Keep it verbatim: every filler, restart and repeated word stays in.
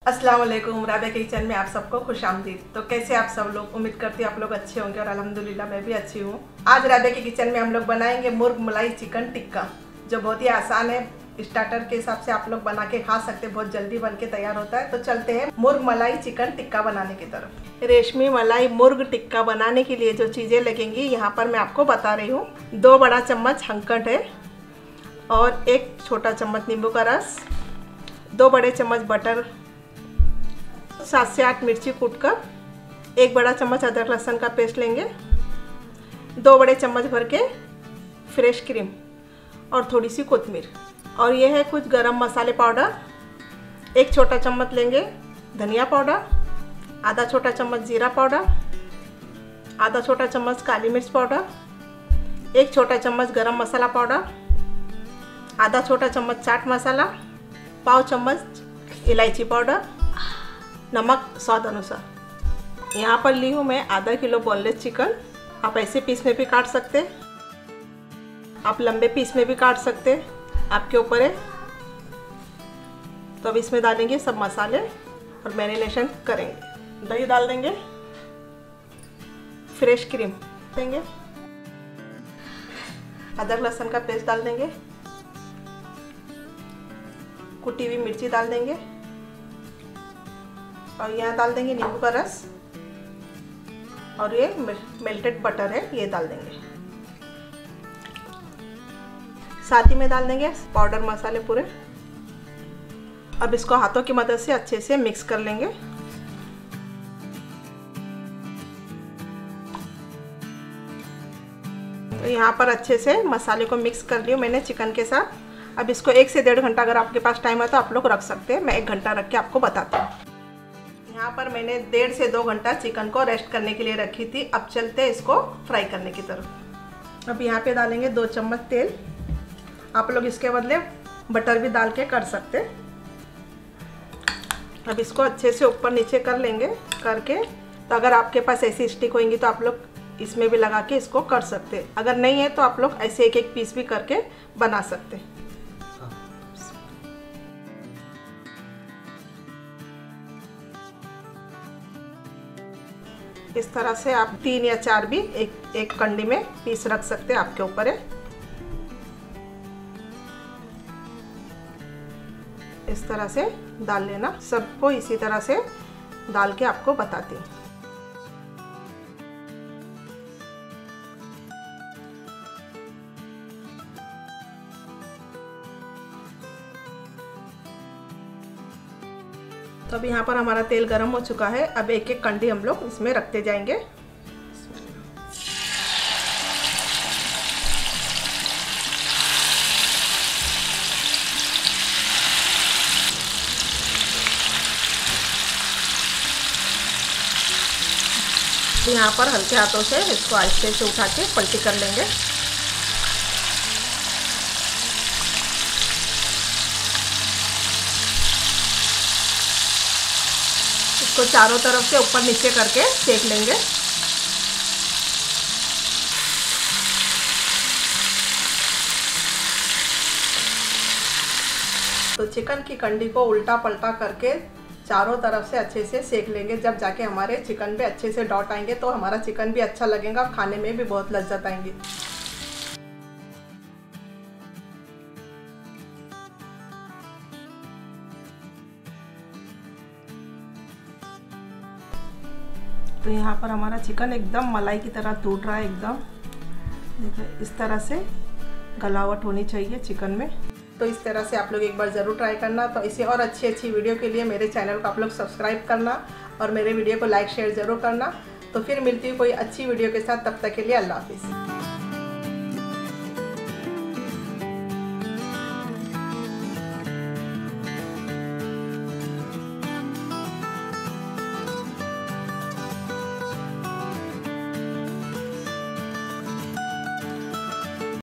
अस्सलाम वालेकुम, राबिया किचन में आप सबको खुशामदीद। तो कैसे आप सब लोग, उम्मीद करती हूँ आप लोग अच्छे होंगे और अल्हम्दुलिल्लाह मैं भी अच्छी हूँ। आज राबिया की किचन में हम लोग बनाएंगे मुर्ग मलाई चिकन टिक्का, जो बहुत ही आसान है। स्टार्टर के हिसाब से आप लोग बना के खा सकते हैं, बहुत जल्दी बन के तैयार होता है। तो चलते हैं मुर्ग मलाई चिकन टिक्का बनाने की तरफ। रेशमी मलाई मुर्ग टिक्का बनाने के लिए जो चीज़ें लगेंगी यहाँ पर मैं आपको बता रही हूँ। दो बड़ा चम्मच हंकट है और एक छोटा चम्मच नींबू का रस, दो बड़े चम्मच बटर, सात से आठ मिर्ची कूटकर, एक बड़ा चम्मच अदरक लहसुन का पेस्ट लेंगे, दो बड़े चम्मच भर के फ्रेश क्रीम और थोड़ी सी कोतमीर। और ये है कुछ गरम मसाले पाउडर, एक छोटा चम्मच लेंगे धनिया पाउडर, आधा छोटा चम्मच जीरा पाउडर, आधा छोटा चम्मच काली मिर्च पाउडर, एक छोटा चम्मच गरम मसाला पाउडर, आधा छोटा चम्मच चाट मसाला, पाव चम्मच इलायची पाउडर, नमक स्वाद अनुसार। यहाँ पर ली हूँ मैं आधा किलो बोनलेस चिकन। आप ऐसे पीस में भी काट सकते, आप लंबे पीस में भी काट सकते, आपके ऊपर है। तो अब इसमें डालेंगे सब मसाले और मैरिनेशन करेंगे। दही डाल देंगे, फ्रेश क्रीम देंगे, अदरक लहसुन का पेस्ट डाल देंगे, कुटी हुई मिर्ची डाल देंगे और यहाँ डाल देंगे नींबू का रस, और ये मेल्टेड बटर है ये डाल देंगे। साथ ही में डाल देंगे पाउडर मसाले पूरे। अब इसको हाथों की मदद से अच्छे से मिक्स कर लेंगे। तो यहाँ पर अच्छे से मसाले को मिक्स कर लिया मैंने चिकन के साथ। अब इसको एक से डेढ़ घंटा अगर आपके पास टाइम है तो आप लोग रख सकते हैं। मैं एक घंटा रख के आपको बताती हूँ। यहाँ पर मैंने डेढ़ से दो घंटा चिकन को रेस्ट करने के लिए रखी थी। अब चलते हैं इसको फ्राई करने की तरफ। अब यहाँ पे डालेंगे दो चम्मच तेल। आप लोग इसके बदले बटर भी डाल के कर सकते। अब इसको अच्छे से ऊपर नीचे कर लेंगे करके। तो अगर आपके पास ऐसी स्टिक होंगी तो आप लोग इसमें भी लगा के इसको कर सकते। अगर नहीं है तो आप लोग ऐसे एक एक पीस भी करके बना सकते। इस तरह से आप तीन या चार भी एक एक कंडी में पीस रख सकते हैं, आपके ऊपर है। इस तरह से डाल लेना, सबको इसी तरह से डाल के आपको बताती हूँ। तो अब यहाँ पर हमारा तेल गर्म हो चुका है। अब एक एक कंडी हम लोग इसमें रखते जाएंगे। यहाँ पर हल्के हाथों से इसको आहिस्ते से उठा के पलटी कर लेंगे। इसको चारों तरफ से ऊपर नीचे करके सेक लेंगे। तो चिकन की कंडी को उल्टा पलटा करके चारों तरफ से अच्छे से सेक लेंगे। जब जाके हमारे चिकन पे अच्छे से डॉट आएंगे तो हमारा चिकन भी अच्छा लगेगा और खाने में भी बहुत लज्जत आएंगी। तो यहाँ पर हमारा चिकन एकदम मलाई की तरह टूट रहा है एकदम। देखिए इस तरह से गलावट होनी चाहिए चिकन में। तो इस तरह से आप लोग एक बार ज़रूर ट्राई करना। तो इसे और अच्छी अच्छी वीडियो के लिए मेरे चैनल को आप लोग सब्सक्राइब करना और मेरे वीडियो को लाइक शेयर ज़रूर करना। तो फिर मिलती हूँ कोई अच्छी वीडियो के साथ, तब तक के लिए अल्लाह हाफिज़।